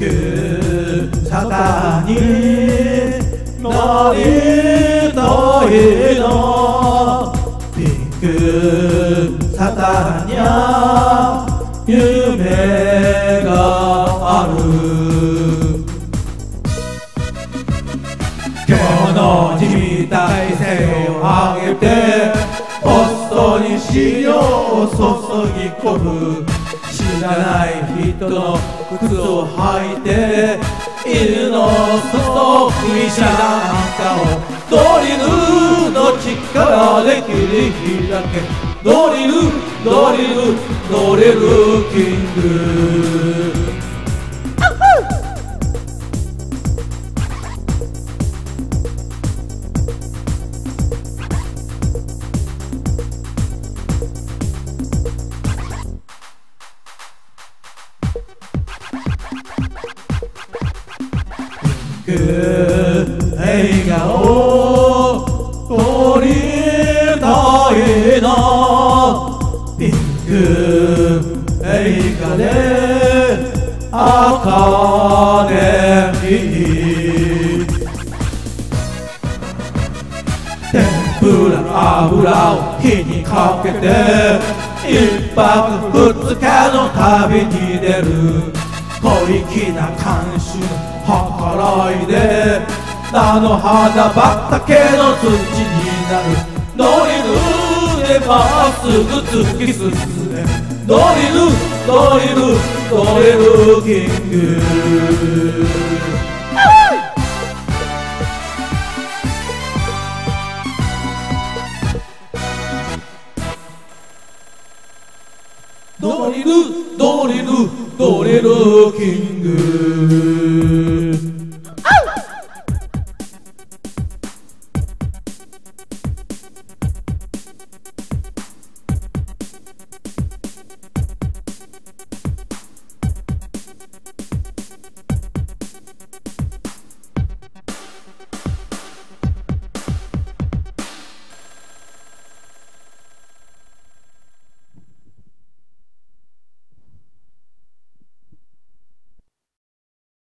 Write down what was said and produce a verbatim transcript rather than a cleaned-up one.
그 사단이 너희 너희는 그 사단이야夢がある獣に大声を上げてポストに資料を注ぎ込む知らない人の靴を履いて犬の裾を食いしらなんかをドリルの力で切り開けドリルドリルドリルキング映画を撮りたいなピンク映画でアカデミー天ぷら油を火にかけて一泊二日の旅に出る小粋な看守の計らいで菜の花畑の土になるドリルでまっすぐ突き進めドリルドリルドリルキングドリルドリルドリルキング